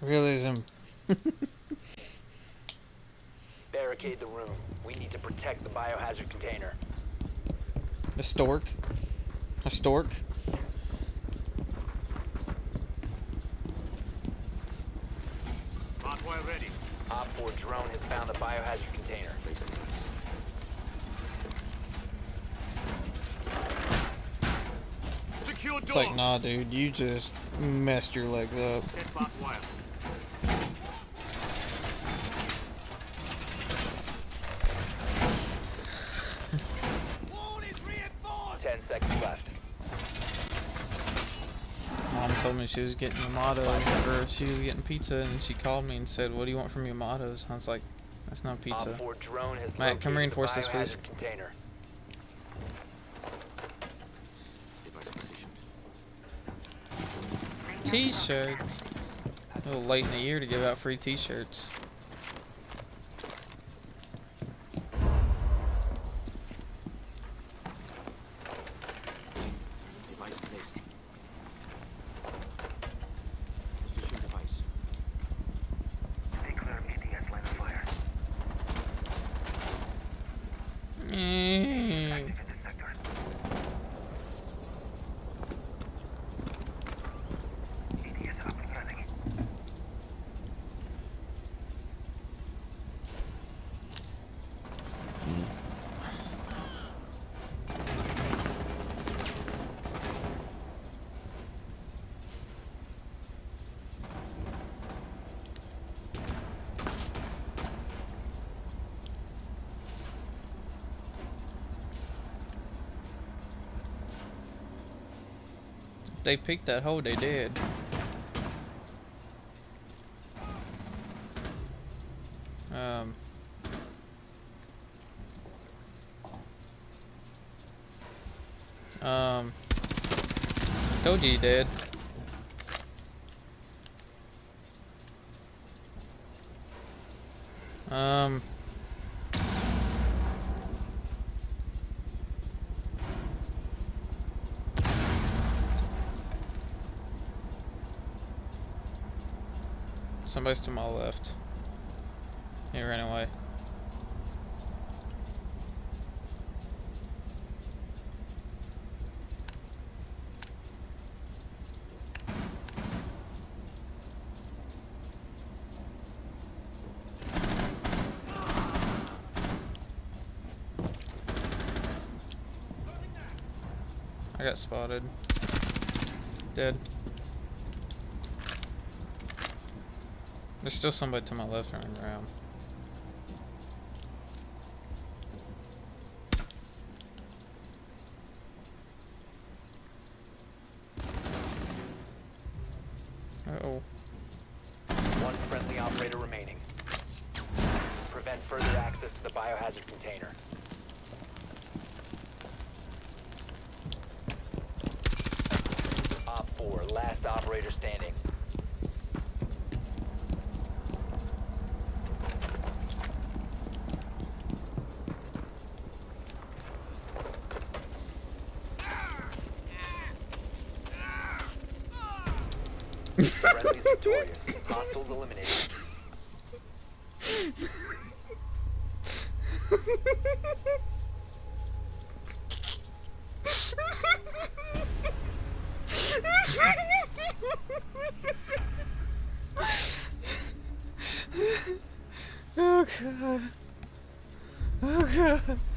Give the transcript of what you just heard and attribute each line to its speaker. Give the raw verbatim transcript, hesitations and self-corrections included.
Speaker 1: Realism.
Speaker 2: Barricade the room. We need to protect the biohazard container.
Speaker 1: A stork. A stork.
Speaker 3: Hardwire ready.
Speaker 2: Op four drone has found the biohazard container.
Speaker 3: Secure
Speaker 1: It's
Speaker 3: door.
Speaker 1: like, nah, dude, you just messed your legs up.
Speaker 3: Set back wire.
Speaker 2: Ten seconds left.
Speaker 1: Mom told me she was getting Yamato, or she was getting pizza, and she called me and said, "What do you want from Yamato's?" I was like, "That's not pizza."
Speaker 2: Op four drone has
Speaker 1: Matt, come
Speaker 2: located
Speaker 1: reinforce
Speaker 2: the
Speaker 1: this, please.
Speaker 2: biohazard container.
Speaker 3: Device positioned.
Speaker 1: T-shirts. A little late in the year to give out free T-shirts.
Speaker 3: Device placed. Position device.
Speaker 4: Stay clear of A D S line of fire.
Speaker 1: Mm.
Speaker 4: Active in this sector. A D S up and running.
Speaker 1: They picked that hole, they did. Um. Um. Told you he did. Um. Somebody's to my left. He ran away. I got spotted. Dead. There's still somebody to my left running around. Uh-oh.
Speaker 2: One friendly operator remaining. Prevent further access to the biohazard container. Op four, last operator standing. Friendly victorious. Hostiles eliminated.
Speaker 1: Oh god. Oh god.